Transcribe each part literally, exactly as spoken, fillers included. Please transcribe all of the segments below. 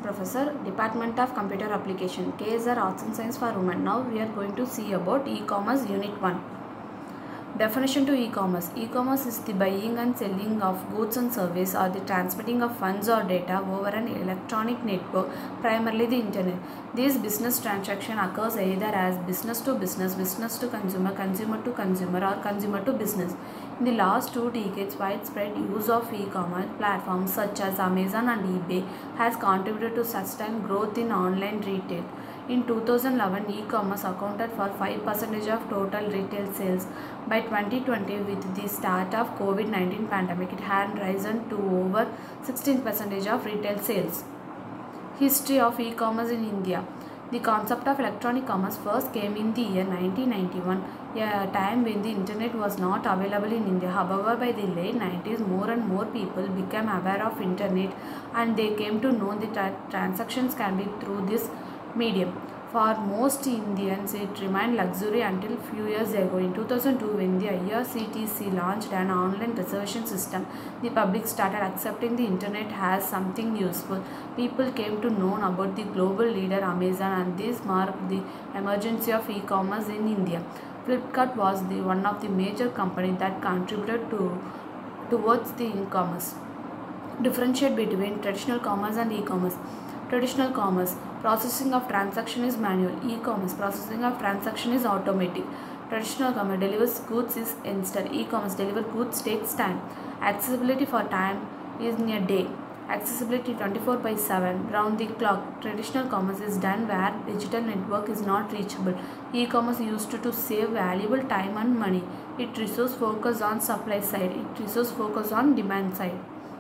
Professor, Department of Computer Application, K S R Arts and Science for Women. Now we are going to see about e-commerce Unit one. Definition to e-commerce. E-commerce is the buying and selling of goods and service or the transmitting of funds or data over an electronic network, primarily the internet. This business transaction occurs either as business to business, business to consumer, consumer to consumer or consumer to business. In the last two decades, widespread use of e-commerce platforms such as Amazon and eBay has contributed to sustained growth in online retail. In two thousand eleven, e-commerce accounted for five percent of total retail sales. By twenty twenty, with the start of COVID nineteen pandemic, it had risen to over sixteen percent of retail sales. History of e-commerce in India. The concept of electronic commerce first came in the year nineteen ninety-one, a time when the internet was not available in India. However, by the late nineties, more and more people became aware of internet and they came to know that tra transactions can be through this medium. For most Indians, it remained luxury until few years ago. In two thousand two, when the I R C T C launched an online reservation system, the public started accepting the internet as something useful. People came to know about the global leader Amazon, and this marked the emergence of e-commerce in India. Flipkart was the one of the major companies that contributed to towards the e-commerce. Differentiate between traditional commerce and e-commerce. Traditional commerce, processing of transaction is manual. E-commerce, processing of transaction is automatic. Traditional commerce delivers goods is instant. E-commerce delivers goods takes time. Accessibility for time is in a day. Accessibility twenty-four by seven, round the clock. Traditional commerce is done where digital network is not reachable. E-commerce used to, to save valuable time and money. It resource focus on supply side. It resource focus on demand side.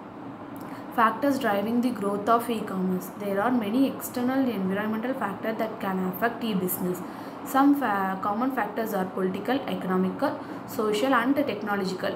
Factors driving the growth of e-commerce. There are many external environmental factors that can affect e-business. Some fa common factors are political, economical, social and technological.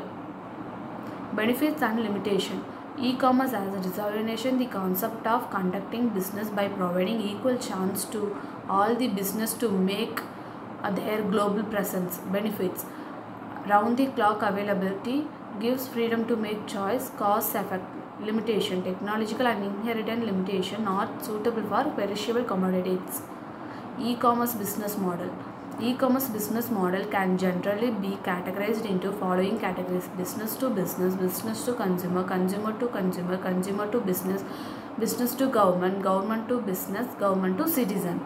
Benefits and limitation. E-commerce as a designation the concept of conducting business by providing equal chance to all the business to make uh, their global presence. Benefits. Round the clock availability gives freedom to make choice, cost effect. Limitation. Technological and inherent limitation not suitable for perishable commodities. E-commerce business model. E-commerce business model can generally be categorized into following categories: business to business, business to consumer, consumer to consumer, consumer to business, business to government, government to business, government to citizen.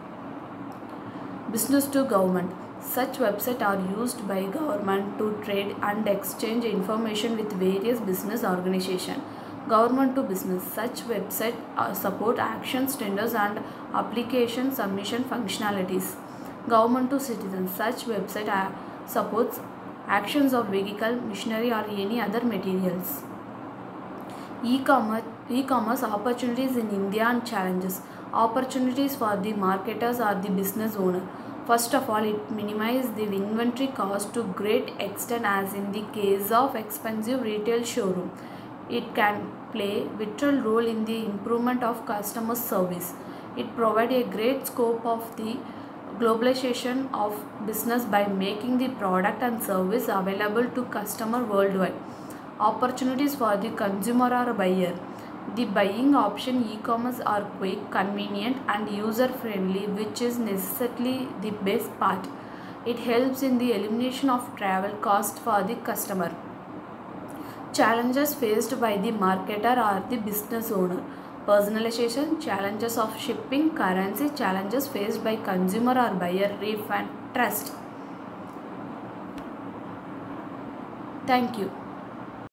Business to government. Such websites are used by government to trade and exchange information with various business organizations. Government to business. Such websites uh, support actions, tenders and application submission functionalities. Government to citizens. Such website uh, supports actions of vehicle, machinery or any other materials. E-commerce, e-commerce opportunities in India and challenges. Opportunities for the marketers or the business owner. First of all, it minimizes the inventory cost to great extent, as in the case of expensive retail showroom. It can play a vital role in the improvement of customer service. It provides a great scope of the globalization of business by making the product and service available to customer worldwide. Opportunities for the consumer or buyer. The buying option e-commerce are quick, convenient and user friendly, which is necessarily the best part. It helps in the elimination of travel cost for the customer. Challenges faced by the marketer or the business owner. Personalization, challenges of shipping, currency, challenges faced by consumer or buyer, refund, trust. Thank you.